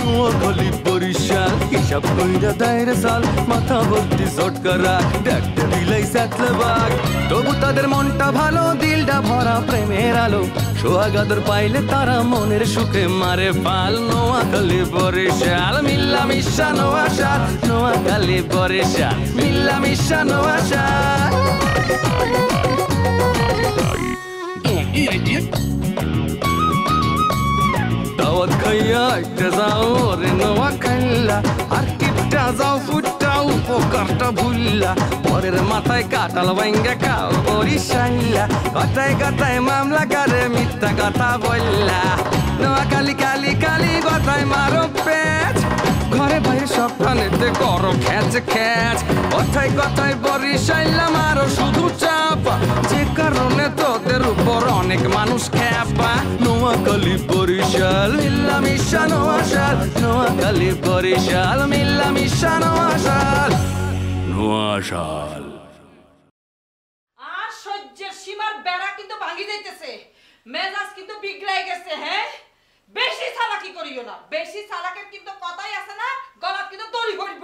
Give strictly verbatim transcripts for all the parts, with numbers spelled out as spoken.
নোয়াখালী বরিশাল হিসাব কইরা দায়রে সাল মাথা ভর্তি ঝটকারা দেখতে দিলাই সাতলে বাঘ তবু তাদের মনটা ভালো দিলটা ভরা প্রেমের আলো সোহাগাদর পাইলে তারা মনের সুখে মারে পাল নোয়াখালী বরিশাল মিল্লা মিশা নোয়াশাল নোয়াখালী বরিশাল মিল্লা মিশা নোয়াশাল দাওয়াত খাইয়া একটা যাও রে নোয়াখাইলা আর কিপটা যাও ফুটাও পোকারটা ভুললা পরের মাথায় কাটাল ভাঙ্গা খাও বরিশাইলা কথায় কথায় মামলা করে মিথ্যা কথা বললা নোয়াখালী কালি কালি কথায় মারো পেট ঘরে বাইরে সবখানেতে করো খ্যাচ খ্যাচ কথায় কথায় বরিশাইলা মারো শুধু চাপা যে কারণে তোদের উপর অনেক মানুষ খ্যাপা নোয়াখালী বরিশাল মিল্লা মিশা নোয়াশাল নোয়াখালী বরিশাল মিল্লা মিশা নোয়াশাল নোয়াশাল আর সহ্যের সীমার বেড়া কিন্তু ভাঙি যাইতেছে মেজাজ কিন্তু বিগড়াই গেছে হ্যাঁ বেশি চালাকি করিও না বেশি চালাকের কিন্তু কথাই আছে না গলা কিন্তু দড়ি হইব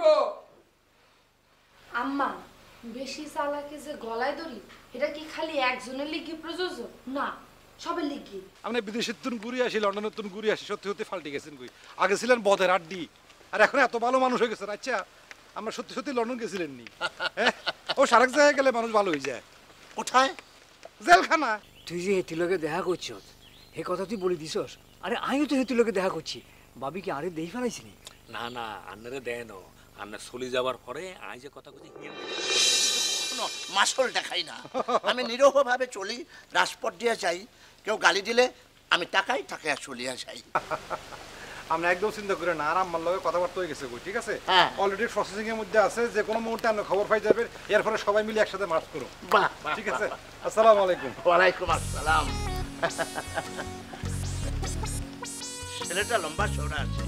আম্মা বেশি চালাকে যে গলায় দড়ি এটা কি খালি একজনের লিগি প্রযোজ্য না সবের লিগি আপনি বিদেশের তুন ঘুরে আসি লন্ডনের তুন ঘুরে আসি সত্যি সত্যি ফাল্টে গেছেন কই আগে ছিলেন বদের আড্ডি আর এখন এত ভালো মানুষ হয়ে গেছেন আচ্ছা আমরা সত্যি সত্যি লন্ডন গেছিলেন নি ও সারেক জায়গায় গেলে মানুষ ভালো হয়ে যায় কোথায় জেলখানা তুই যে হেতির লগে দেখা করছিস হে কথা তুই বলে দিছস আরে আমিও তো হেতির লগে দেখা করছি ভাবি কি আরে দেই ফেলাইছিনি না না আন্নারে দেন আন্না চলে যাবার পরে আই যে কথা কইছি মাসল দেখাই না আমি নিরহভাবে চলি রাজপথ দিয়ে যাই কেউ গালি দিলে আমি টাকাই টাকা চলিয়া যাই আমরা একদম চিন্তা করে না আর আমার লগে কথাবার্তা হয়ে গেছে কই ঠিক আছে অলরেডি প্রসেসিং এর মধ্যে আছে যে কোনো মুহূর্তে আমরা খবর পাই যাবে এরপরে সবাই মিলে একসাথে মার্চ করব বাহ ঠিক আছে আসসালামু আলাইকুম ওয়া আলাইকুম আসসালাম ছেলেটা লম্বা চওড়া আছে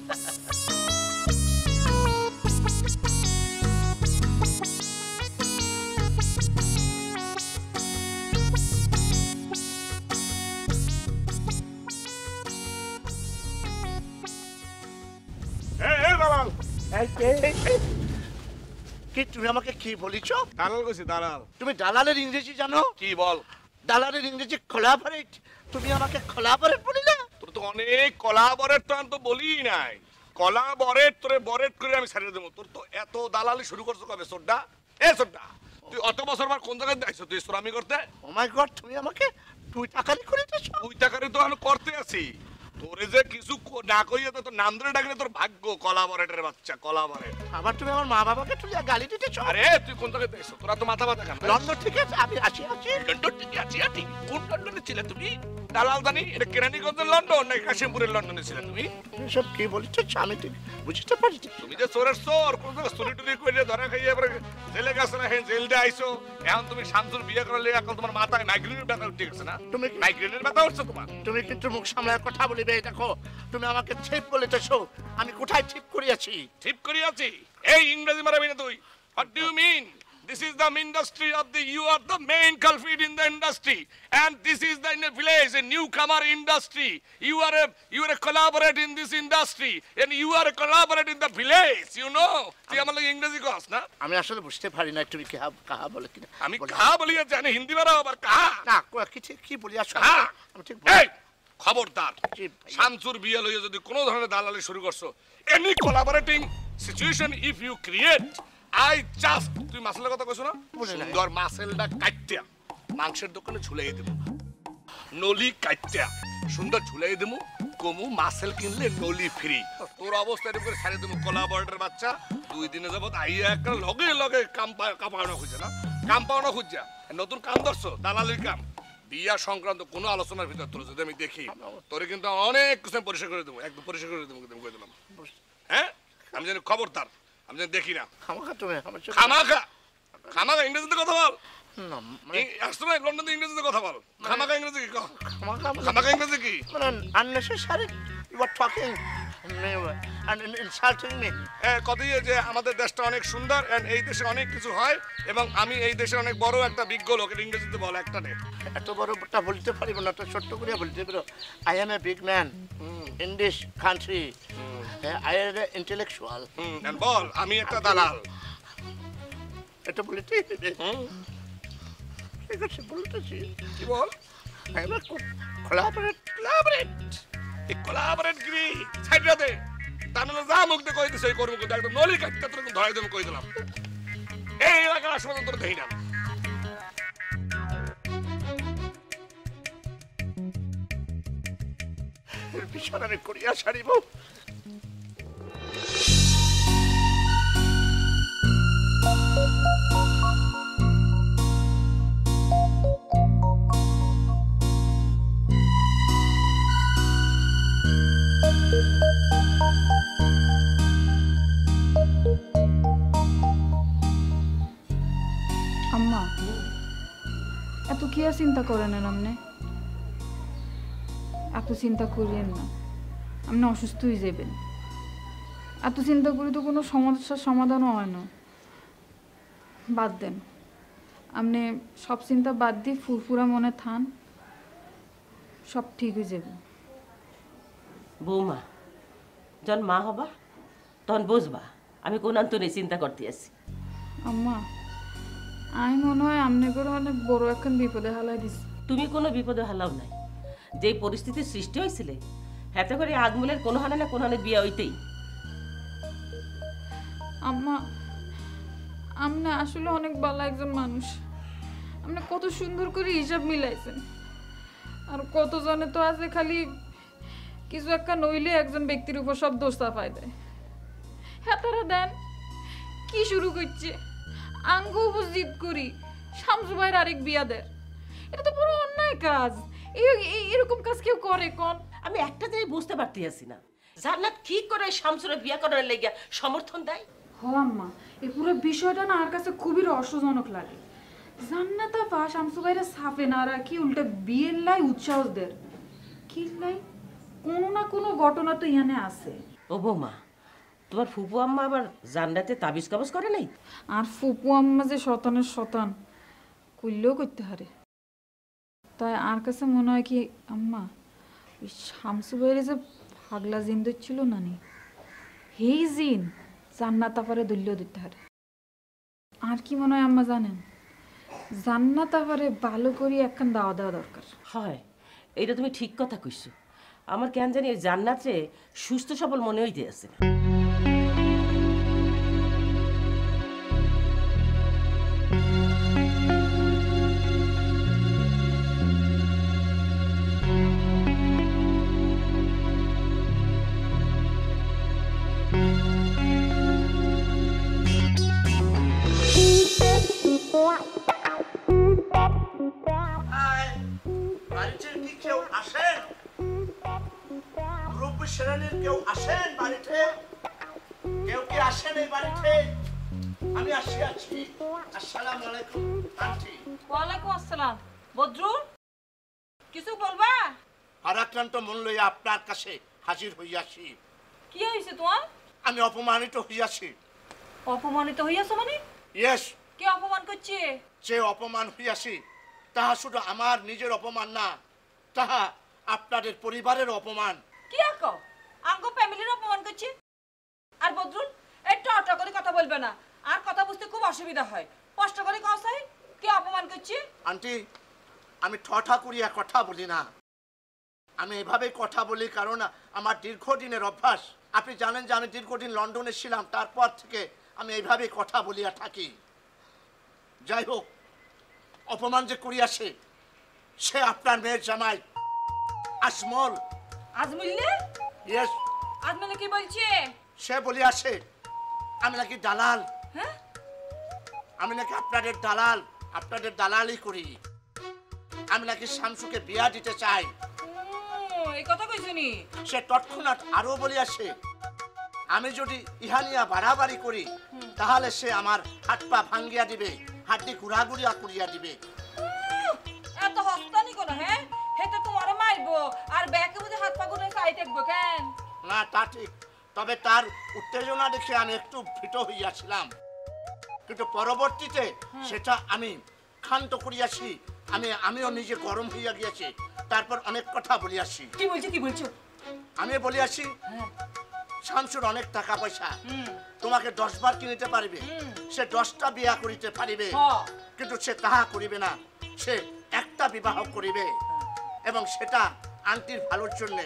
কি তুমি আমাকে কি বলিছো দালাল কইছি দালাল তুমি দালালের ইংরেজি জানো কি বল দালালের ইংরেজি কোলাবরেট তুমি আমাকে কোলাবরেট বলিলে তোর তো অনেক কোলাবরেট তো আমি তো বলি নাই কোলাবরেট তোরে বরেট করে আমি ছাড়িয়ে দেবো তোর তো এত দালালি শুরু করছো কবে সোড্ডা এ সোড্ডা তুই অত বছর পর কোন জায়গায় যাইছো তুই শ্রমিক করতে ও মাই গড তুমি আমাকে তুই টাকারি করে দিয়েছো তুই টাকারি তো আমি করতে আছি তোরে যে কিছু না কইয়া তো তোর নাম ধরে ডাকলে তোর ভাগ্য কোলাবরেটের বাচ্চা কোলাবরেট আবার তুমি আমার মা বাবাকে তুলিয়া গালি দিতেছো আরে তুই কোন জায়গায় যাইছো তোরা তো মাথা ব্যথা কেন লন্ডন থেকে আমি আসি আছি লন্ডন থেকে আছি আছি কোন লন্ডনে ছিলে তুমি দালাল জানি এটা কেরানীগঞ্জের লন্ডন না কাশিমপুরের লন্ডনে ছিলে তুমি সব কি বলিছো আমি ঠিক বুঝতে পারি তুমি যে চোরের চোর কোন জায়গায় চুরি টুরি করে ধরা খাইয়া পরে জেলে গেছে না হ্যাঁ জেল দিয়ে আইছো এখন তুমি শামসুর বিয়ে করলে এখন তোমার মাথায় মাইগ্রেনের ব্যথা উঠে গেছে না তুমি মাইগ্রেনের ব্যথা উঠছে তোমার তুমি কিন্তু মুখ সামলায় কথা বলিবে দেখো তুমি আমাকে ঠিক বলিতেছো আমি কোথায় ঠিক করিয়াছি ঠিক করিয়াছি এই ইংরেজি মারাবি না তুই what do you mean This is the industry of the, you are the main culprit in the industry. And this is the in a village, a newcomer industry. You are a, you are a collaborator in this industry. And you are a collaborator in the village, you know. তুই আমার লাগে ইংরেজি কস না? আমি আসলে বুঝতে পারি না তুমি কাহা কাহা বলে কিনা। আমি কাহা বলি জানি হিন্দি বারা আবার কাহা। না কি ঠিক কি বলি আসলে আমি ঠিক এই খবরদার শামসুর বিয়ে লইয়া যদি কোনো ধরনের দালালি শুরু করছো any collaborating situation if you create I just তুই মাছের কথা কইছ না সুন্দর মাছেলটা কাটতিয়া মাংসের দোকানে ঝুলাই দেব নলি কাটতিয়া সুন্দর ঝুলাই দেব কমু মাছেল কিনলে নলি ফ্রি তোর অবস্থা এরকম করে ছাড়ে দেব কোলাবরেটর বাচ্চা দুই দিনে যাবত আইয়া একটা লগে লগে কাম কাপানো খুঁজে না কাম পাওয়ানো খুঁজা নতুন কাম ধরছো দালালির কাম বিয়া সংক্রান্ত কোনো আলোচনার ভিতর তোর যদি আমি দেখি তোরে কিন্তু অনেক কিছু পরিষ্কার করে দেবো একদম পরিষ্কার করে দেবো কই দিলাম হ্যাঁ আমি জানি খবরদার আমি জানি দেখি না খামাখা তুমি খামাখা খামাখা ইংরেজিতে কথা বল না মানে আসলে লন্ডনে ইংরেজিতে কথা বল খামাখা ইংরেজি কি কও খামাখা খামাখা ইংরেজি কি মানে unnecessary you are talking and insulting me. কত যে আমাদের দেশটা অনেক সুন্দর এন্ড এই দেশে অনেক কিছু হয় এবং আমি এই দেশে অনেক বড় একটা বিজ্ঞ লোক ইংরেজিতে বলে একটা নে এত বড়টা বলতে পারিব না তো ছোট্ট করে বলতে পারো I am a big man in this country I am a intellectual and বল আমি একটা দালাল এটা বলতে ঠিক আছে বলতেছি কি বল I am a collaborate collaborate এই কোলাবরেট গিরি সাইডে দে তাহলে যা মুখ দিয়ে কই দিছ এই করব কিন্তু একদম নলি কাটতে তোর ধরাই দেব কই দিলাম এই এলাকার আশেপাশে তোর দেই না বিছানা আমি করিয়া ছাড়িব আম্মা এত কি আর চিন্তা করেন আপনি এত চিন্তা করিয়েন না আপনি অসুস্থ হয়ে যাবেন এত চিন্তা করি তো কোনো সমস্যার সমাধানও হয় না বাদ দেন আপনি সব চিন্তা বাদ দিয়ে ফুরফুরা মনে থান সব ঠিক হয়ে যাবে বৌমা যখন মা হবা তখন বুঝবা আমি কোন অন্তরে চিন্তা করতে আছি আম্মা আমি মনে হয় আপনি করে অনেক বড় এখন বিপদে হালাই দিছি তুমি কোনো বিপদে হালাও নাই যে পরিস্থিতির সৃষ্টি হয়েছিলে হাতে করে আজমলের কোনো হানে না কোনো হানে বিয়ে হইতেই আম্মা আপনি আসলে অনেক ভালো একজন মানুষ আপনি কত সুন্দর করে হিসাব মিলাইছেন আর কত জনে তো আছে খালি কিছু একটা নইলে একজন ব্যক্তির উপর সব দোষ চাপাই দেয় হ্যাঁ তারা দেন কি শুরু করছে আঙ্গ উপর জিদ করি শামসু ভাইয়ের আরেক বিয়া দেয় এটা তো পুরো অন্যায় কাজ এরকম কাজ কেউ করে কোন আমি একটা জিনিস বুঝতে পারতে আছি না জান্নাত কি করে শামসুরে বিয়া করার লাগিয়া সমর্থন দেয় হ আম্মা এই পুরো বিষয়টা না আমার কাছে খুবই রহস্যজনক লাগে জান্নাত আপা শামসু ভাইরা সাফে না রাখি উল্টা বিয়ের লাই উৎসাহ দেয় কি লাই কোনো না কোনো ঘটনা তো ইয়ানে আছে ও বৌমা তোমার ফুপু আম্মা আবার জান্নাতে তাবিজ কাবজ করে নাই আর ফুপু আম্মা যে শতানের শতান করলেও করতে হারে তাই আর কাছে মনে হয় কি আম্মা ওই শামসু ভাইয়ের যে পাগলা জিন ছিল না নি হেই জিন জান্নাত আপারে দলীয় দিতে হারে আর কি মনে হয় আম্মা জানেন জান্নাত আপারে ভালো করে একখান দাওয়া দেওয়া দরকার হয় এইটা তুমি ঠিক কথা কইছো আমার কেন জানি এই জান্নাতে সুস্থ সবল মনে হইতে আছে না বাড়িতে কি কেউ আসেন গ্রুপ শ্রেণীর কেউ আসেন বাড়িতে কেউ কি আসেন এই বাড়িতে আমি আসি আছি আসসালামু আলাইকুম আন্টি ওয়ালাইকুম আসসালাম বদরুল কিছু বলবা আরাক্রান্ত মন লইয়া আপনার কাছে হাজির হইয়াছি কি হইছে তোমার আমি অপমানিত হইয়াছি অপমানিত হইয়াছো মানে ইয়েস কে অপমান করছে যে অপমান হইয়াছি তাহা শুধু আমার নিজের অপমান না তাহা আপনাদের পরিবারের অপমান কি আকো আঙ্গো ফ্যামিলির অপমান করছে আর বদরুল একটু অটো করে কথা বলবে না আর কথা বুঝতে খুব অসুবিধা হয় কষ্ট করে কসাই কে অপমান করছে আন্টি আমি ঠঠা করিয়া কথা বলি না আমি এভাবে কথা বলি কারণ আমার দীর্ঘদিনের অভ্যাস আপনি জানেন যে আমি দীর্ঘদিন লন্ডনে ছিলাম তারপর থেকে আমি এইভাবে কথা বলিয়া থাকি যাই হোক অপমান যে করিয়াছে সে আপনার মেয়ের জামাই আজমল আজমুল্লে ইয়েস আজমলে কি বলছে সে বলিয়াছে আমি নাকি দালাল হ্যাঁ আমি নাকি আপনাদের দালাল আপনাদের দালালি করি আমি নাকি শামসুকে বিয়া দিতে চাই এই কথা কইছনি সে তৎক্ষণাৎ আরো বলিয়াছে আমি যদি ইহা নিয়া বাড়াবাড়ি করি তাহলে সে আমার হাত পা ভাঙ্গিয়া দিবে হাড্ডি ঘুরাঘুরিয়া করিয়া দিবে এত হস্তানি কোন হ্যাঁ হেতে তোমারে মারবো আর ব্যাকে বুঝে হাত পা গুনে চাই দেখবো কেন না তা ঠিক, তবে তার উত্তেজনা দেখে আমি একটু ভীত হইয়াছিলাম, কিন্তু পরবর্তীতে সেটা আমি ক্ষান্ত করিয়াছি। আমি আমিও নিজে গরম হইয়া গিয়েছি, তারপর অনেক কথা বলিয়াছি। কি বলছো কি বলছো? আমি বলিয়াছি শামসুর অনেক টাকা পয়সা, তোমাকে দশ বার কিনিতে পারিবে, সে দশটা বিয়া করিতে পারিবে, কিন্তু সে তাহা করিবে না, সে একটা বিবাহ করিবে এবং সেটা আন্টির ভালোর জন্যে।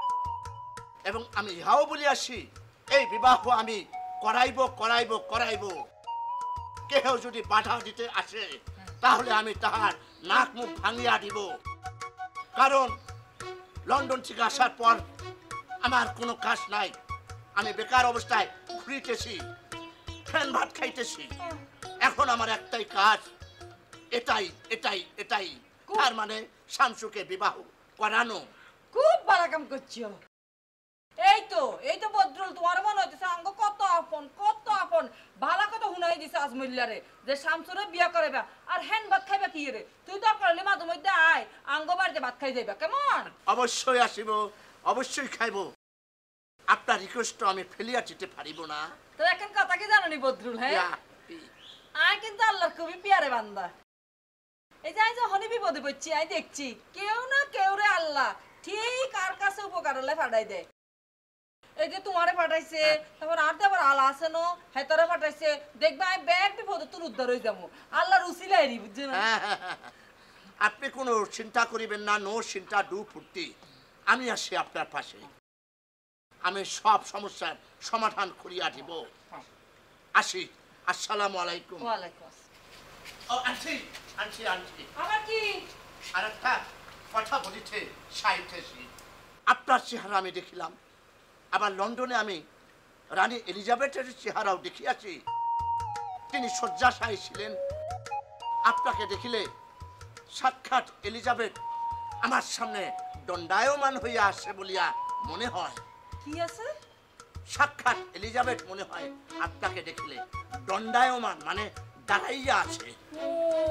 এবং আমি ইহাও বলিয়াছি এই বিবাহ আমি করাইব করাইব করাইব, কেহ যদি বাধা দিতে আসে তাহলে আমি তাহার নাক মুখ ভাঙিয়া দিব। কারণ লন্ডন থেকে আসার পর আমার কোনো কাজ নাই, আমি বেকার অবস্থায় ঘুরিতেছি, ফ্যান ভাত খাইতেছি। এখন আমার একটাই কাজ, এটাই এটাই এটাই তার মানে শামসুকে বিবাহ করানো। খুব ভালো কাম করছো। এই তো এই তো বদরুল, তোমার মনে হইতেছে আঙ্গ কত আপন কত আপন। ভালো কথা শুনাই দিছে আজমুল্লারে যে শামসুরে বিয়া করাইবা আর হ্যান ভাত খাইবা কি রে? তুই তো করলে মাঝে মধ্যে আয় আঙ্গ বাড়িতে ভাত খাই যাইবা, কেমন? অবশ্যই আসিব, অবশ্যই খাইব, আপনার রিকোয়েস্ট আমি ফেলিয়া যেতে পারিব না। তো এখন কথা কি জানো নি বদরুল? হ্যাঁ, আয় কিন্তু আল্লাহর খুবই পিয়ারে বান্দা। এই যে আই যখনই বিপদে পড়ছি আই দেখছি কেউ না কেউ রে আল্লাহ ঠিক আর কাছে উপকার হলে ফাটাই দেয়। এই যে তোমারে পাঠাইছে, তারপর আর তো আবার আলা আছে নো হেতারে পাঠাইছে, দেখবা আমি ব্যাগ বিপদে তোর উদ্ধার হয়ে যাবো আল্লাহর উসিলাইরি, বুঝছো না? আপনি কোনো চিন্তা করিবেন না, নো চিন্তা ডু ফুর্তি, আমি আসি আপনার পাশে, আমি সব সমস্যার সমাধান করিয়া দিব। আসি, আসসালামু আলাইকুম। ওয়ালাইকুম আসসালাম। ও আন্টি আন্টি আন্টি আবার কি? আর একটা কথা বলিতে চাইতেছি। আপনার চেহারা আমি দেখিলাম, আবার লন্ডনে আমি রানী এলিজাবেথের চেহারাও দেখিয়াছি, তিনি শয্যাশায়ী ছিলেন। আপনাকে দেখিলে সাক্ষাৎ এলিজাবেথ আমার সামনে দণ্ডায়মান হইয়া আসে বলিয়া মনে হয়। কি আছে? সাক্ষাৎ এলিজাবেথ মনে হয় আপনাকে দেখিলে দণ্ডায়মান মানে দাঁড়াইয়া আছে। ও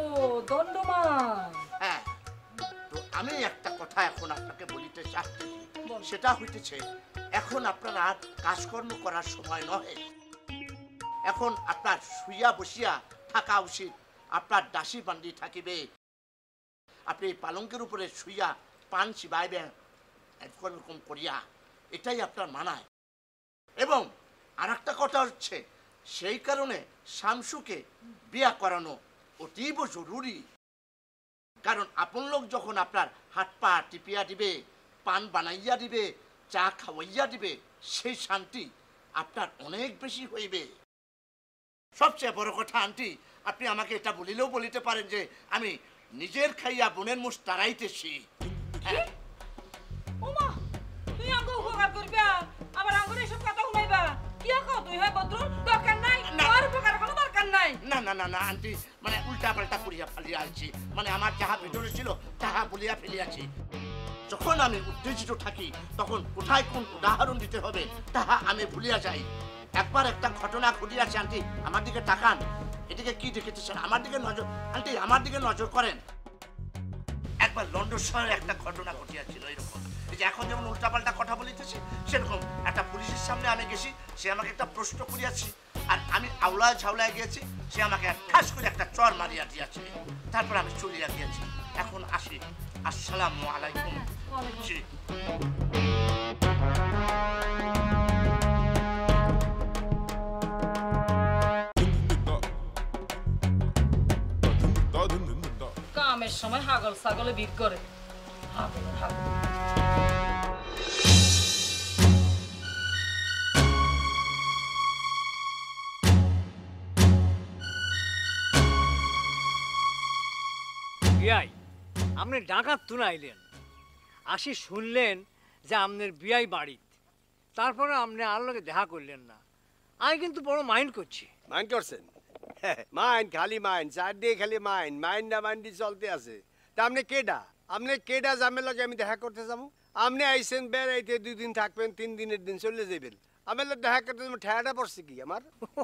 দণ্ডমান। হ্যাঁ, তো আমি একটা কথা এখন আপনাকে বলিতে চাচ্ছি, সেটা হইতেছে এখন আপনার আর কাজকর্ম করার সময় নয়, এখন আপনার শুইয়া বসিয়া থাকা উচিত। আপনার দাসী বান্দি থাকিবে, আপনি পালঙ্কের উপরে শুইয়া পান চিবাইবেন এরকম করিয়া, এটাই আপনার মানায়। এবং আর একটা কথা হচ্ছে, সেই কারণে শামসুকে বিয়া করানো অতীব জরুরি। কারণ আপন লোক যখন আপনার হাত পা টিপিয়া দিবে, পান বানাইয়া দিবে, চা খাওয়াইয়া দিবে, সেই শান্তি আপনার অনেক বেশি হইবে। সবচেয়ে বড় কথা আন্টি, আপনি আমাকে এটা বলিলেও বলিতে পারেন যে আমি নিজের খাইয়া বোনের মুখ তাড়াইতেছি। ওমা, তুই আঙ্গ উপকার করবা আবার আঙ্গুর এসব কথা শুনাইবা? কি কও তুই? হয় বদরুল, দরকার নাই, আর উপকার কোনো দরকার নাই। না না না না আন্টি, মানে উল্টা পাল্টা করিয়া ফেলিয়া আছি, মানে আমার যাহা ভিতরে ছিল তাহা বলিয়া ফেলিয়াছি। যখন আমি উত্তেজিত থাকি তখন কোথায় কোন উদাহরণ দিতে হবে তাহা আমি ভুলিয়া যাই। একবার একটা ঘটনা ঘটিয়াছে আন্টি, আমার দিকে তাকান, এদিকে কি দেখেছেন? আমার দিকে নজর আন্টি, আমার দিকে নজর করেন। একবার লন্ডন শহরে একটা ঘটনা ঘটিয়াছিল এরকম, এই যে এখন যেমন উল্টাপাল্টা কথা বলিতেছি সেরকম একটা পুলিশের সামনে আমি গেছি, সে আমাকে একটা প্রশ্ন করিয়াছি আর আমি আউলায় ঝাউলায় গিয়েছি, সে আমাকে ঠাস করে একটা চর মারিয়া দিয়াছে, তারপর আমি চলিয়া গিয়েছি। এখন আসি, আসসালামু আলাইকুম। জি কামের সময় হাগল ছাগলে বিক করে। হাগল হাগল। বিয়াই আপনি ডাকাত তুন আইলেন, আসি শুনলেন যে আপনার বিয়াই বাড়িত, তারপরে আপনি আর লোকে দেখা করলেন না। আমি কিন্তু বড় মাইন্ড করছি। মাইন্ড করছেন? মাইন্ড খালি মাইন্ড, চার দিয়ে খালি মাইন্ড, মাইন্ড না মাইন্ডই চলতে আছে। তা আপনি কেডা? আপনি কেডা জামেলাকে আমি দেখা করতে যাবো? আপনি আইসেন বেড়াইতে, দুই দিন থাকবেন, তিন দিনের দিন চলে যাবেন, আমি দেখা করতে ঠেয়াটা পড়ছে কি আমার?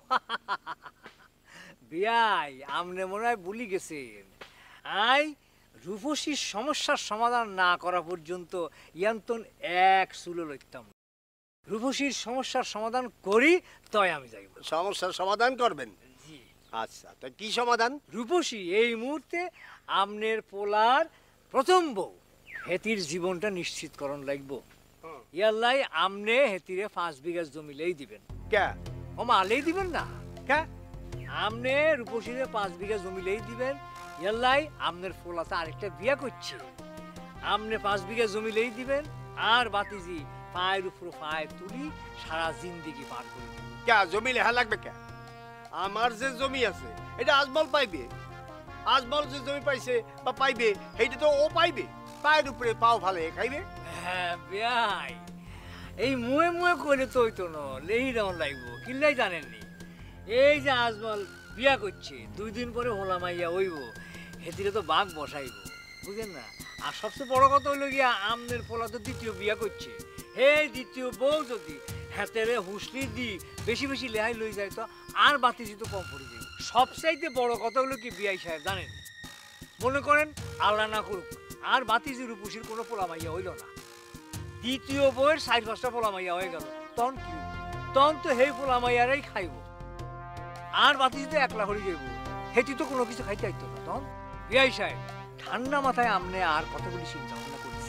বিয়াই আপনি মনে হয় ভুলি গেছেন, আই রূপসীর সমস্যার সমাধান না করা পর্যন্ত ইয়ান্তন এক চুলো লইতাম। রূপসীর সমস্যার সমাধান করি তয় আমি যাইব। সমস্যার সমাধান করবেন? জি। আচ্ছা, তা কি সমাধান? রূপসী এই মুহূর্তে আমনের পোলার প্রথম বউ হেতির জীবনটা নিশ্চিতকরণ লাগব। ইয়াল্লাই আমনে হেতিরে পাঁচ বিঘা জমিলেই দিবেন। কে? ও মালেই দিবেন না কে? আমনে রূপসীরে পাঁচ বিঘা জমিলেই দিবেন। ইয়াল্লাই আমনের পোলাতে আরেকটা বিয়া করছে, আমনে পাঁচ বিঘা জমিলেই দিবেন। আর বাতিজি পায়ের উপর পায়ে তুলি সারা জিন্দিগি পার করে দিবেন। কে জমি লেখা লাগবে কে? আমার যে জমি আছে এটা আজমল পাইবে। আজমল যে জমি পাইছে বা পাইবে সেইটা তো ও পাইবে, পায়ের উপরে পাও ভালে খাইবে। হ্যাঁ বেয়াই, এই মুয়ে মুয়ে করে তো হইতো না, লেই রাউন্ড লাগবো কিল্লাই জানেননি। এই যে আজমল বিয়া করছে, দুই দিন পরে হোলা মাইয়া হইব, হেতিরে তো বাঘ বসাইব, বুঝেন না? আর সবচেয়ে বড় কথা হইলো গিয়া আমনের পোলা তো দ্বিতীয় বিয়া করছে। হে দ্বিতীয় বউ যদি হাতেরে হুসলি দি বেশি বেশি লেহাই লই যায় তো আর বাতিজি তো কম পড়ে যায়। সবচাইতে বড় কথা হলো কি বিয়াই সাহেব জানেন, মনে করেন আল্লাহ না করুক আর বাতিজি রূপসীর কোনো পোলা মাইয়া হইল না, দ্বিতীয় বউয়ের সাইড পাঁচটা পোলা মাইয়া হয়ে গেল, তখন কি? তখন তো সেই পোলা মাইয়ারাই খাইব আর বাতিজি তো একলা হয়ে যাইব, হেতি তো কোনো কিছু খাইতে আইতো না। তখন বিয়াই সাহেব ঠান্ডা মাথায় আমনে আর কতগুলি চিন্তা ভাবনা করেছে।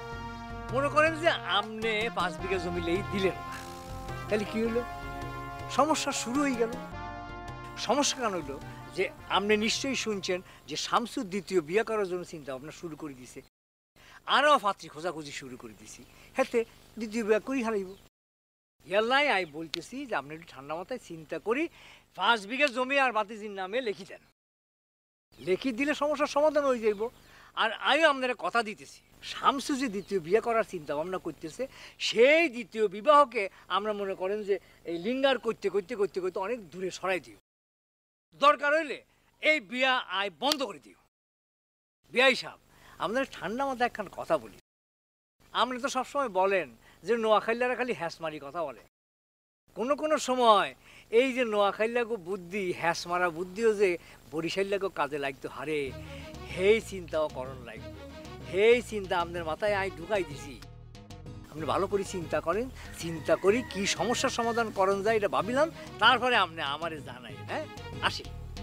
মনে করেন যে আমনে পাঁচ বিঘা জমিলেই দিলেন না, তাহলে কি হইলো? সমস্যা শুরু হয়ে গেল। সমস্যা কেন হইলো? যে আপনি নিশ্চয়ই শুনছেন যে শামসুর দ্বিতীয় বিয়ে করার জন্য চিন্তা ভাবনা শুরু করে দিছে, আরও পাত্রী খোঁজাখুঁজি শুরু করে দিছি, হেতে দ্বিতীয় বিয়ে করি হারাইব। ইয়াল্লাই আই বলতেছি যে আপনি একটু ঠান্ডা মাথায় চিন্তা করি পাঁচ বিঘা জমি আর বাতিজির নামে লিখি দেন, লিখি দিলে সমস্যার সমাধান হয়ে যাইব। আর আমিও আপনারা কথা দিতেছি, শামসু যে দ্বিতীয় বিয়ে করার চিন্তা ভাবনা করতেছে, সেই দ্বিতীয় বিবাহকে আমরা মনে করেন যে এই লিঙ্গার করতে করতে করতে করতে অনেক দূরে সরাই দিও। দরকার হইলে এই বিয়া আয় বন্ধ করে দিও। বিয়াই সাহেব আপনার ঠান্ডা মাথায় একখান কথা বলি, আপনি তো সবসময় বলেন যে নোয়াখাইলারা খালি হ্যাস মারি কথা বলে, কোনো কোনো সময় এই যে নোয়াখাইলাগো বুদ্ধি হ্যাস মারা বুদ্ধিও যে বরিশাইলাগো কাজে লাগতো হারে, হেই চিন্তাও করণ লাগবে। হেই চিন্তা আপনার মাথায় আয় ঢুকাই দিছি, আপনি ভালো করে চিন্তা করেন, চিন্তা করি কি সমস্যার সমাধান করণ যায় এটা ভাবিলাম, তারপরে আপনি আমারে জানাই। হ্যাঁ আসি।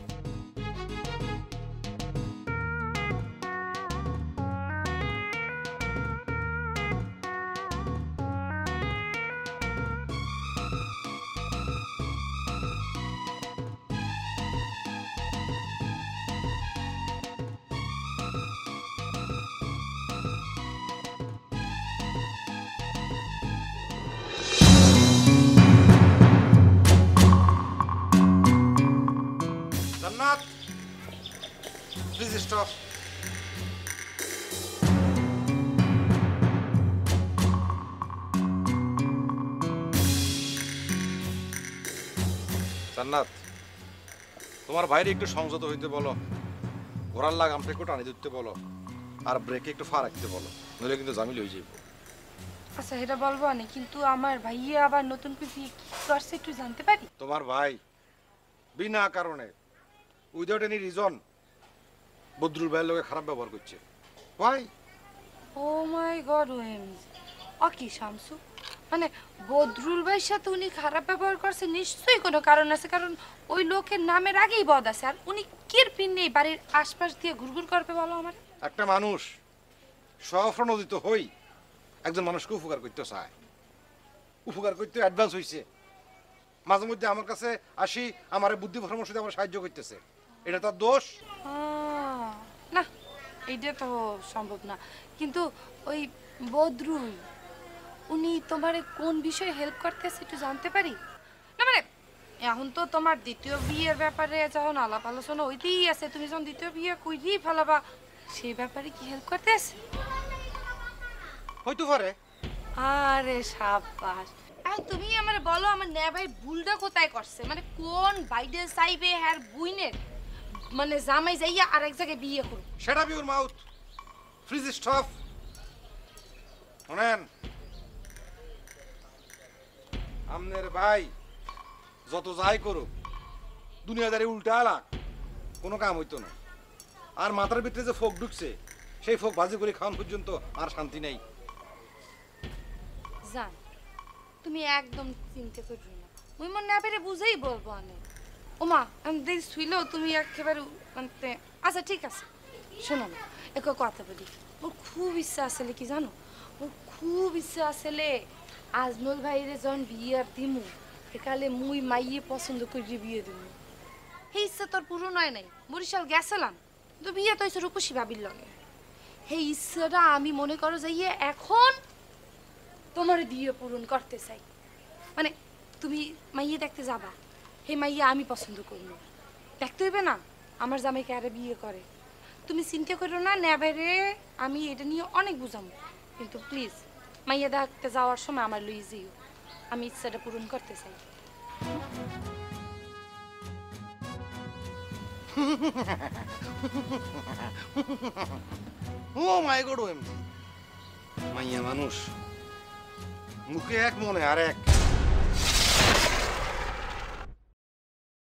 Please stop. জান্নাত, তোমার ভাইরে একটু সংযত হইতে বলো, ঘোড়ার লাগামটা একটু টানি দিতে বলো, আর ব্রেকে একটু ফা রাখতে বলো, নইলে কিন্তু জামিল হয়ে যাইব। আচ্ছা এটা বলবো না, কিন্তু আমার ভাইয়া আবার নতুন করে কি করছে একটু জানতে পারি? তোমার ভাই বিনা কারণে উইদাউট এনি রিজন বদরুল ভাইয়ের লোকে খারাপ ব্যবহার করছে। ভাই ও মাই গড, ও কি শামসু, মানে বদরুল ভাইয়ের সাথে উনি খারাপ ব্যবহার করছে, নিশ্চয়ই কোনো কারণ আছে, কারণ ওই লোকের নামের আগেই বদ আছে। আর উনি কির পিন নেই বাড়ির আশপাশ দিয়ে ঘুরঘুর করবে বলো আমার? একটা মানুষ সফরণোদিত হই একজন মানুষকে উপকার করতে চায়, উপকার করতে অ্যাডভান্স হইছে, মাঝে মধ্যে আমার কাছে আসি আমার বুদ্ধি পরামর্শ দিয়ে আমার সাহায্য করতেছে, এটা তার দোষ না? এইটা তো সম্ভব না। কিন্তু ওই বদরুল উনি তোমারে কোন বিষয়ে হেল্প করতেছে একটু জানতে পারি? না মানে এখন তো তোমার দ্বিতীয় বিয়ের ব্যাপারে যখন আলাপ আলোচনা হইতেই আছে, তুমি যখন দ্বিতীয় বিয়ে কইরেই ফেলাবা, সেই ব্যাপারে কি হেল্প করতেছে? হইতে পারে। আরে সাবাস, আই তুমি আমারে বলো আমার নে ভাই ভুলটা কোথায় করছে, মানে কোন বাইডে চাইবে হ্যার বুইনের মানে জামাই যাইয়া আরেক জায়গায় বিয়ে করব? সেটা বিউর মাউথ ফ্রিজ স্টপ। শুনেন, আমনের ভাই যত যাই করুক দুনিয়াদারি উল্টা আলাক কোনো কাম হইতো না, আর মাথার ভিতরে যে ফোক ঢুকছে সেই ফোক ভাজি করে খাওয়ান পর্যন্ত আর শান্তি নেই। জান তুমি একদম চিন্তা করো না, মুই মন না পেরে বুঝেই বলবো আমি। ওমা আমি দেখ শুইলেও তুমি একেবারে মানে আচ্ছা ঠিক আছে। শোনো না এক কথা বলি, ওর খুব ইচ্ছা আসলে কি জানো, ওর খুব ইচ্ছা আসলে আজমল ভাইরে যখন বিয়ে দিমু একালে মুই মাইয়ে পছন্দ করে বিয়ে দিমু। সেই ইচ্ছা তোর পূরণ হয় নাই, বরিশাল গেছিলাম তো বিয়ে তো হয়েছে রূপসী ভাবির লগে। সেই ইচ্ছাটা আমি মনে করো যাইয়ে এখন তোমার দিয়ে পূরণ করতে চাই। মানে তুমি মাইয়ে দেখতে যাবা, হে মাইয়া আমি পছন্দ করবো, দেখতে হইবে না আমার জামাইকে আরে বিয়ে করে। তুমি চিন্তা করো না, নেবারে আমি এটা নিয়ে অনেক বুঝাবো, কিন্তু প্লিজ মাইয়া দেখতে যাওয়ার সময় আমার লই যাইও, আমি ইচ্ছাটা পূরণ করতে চাই। ও মাই গড, মাইয়া মানুষ মুখে এক মনে আর এক।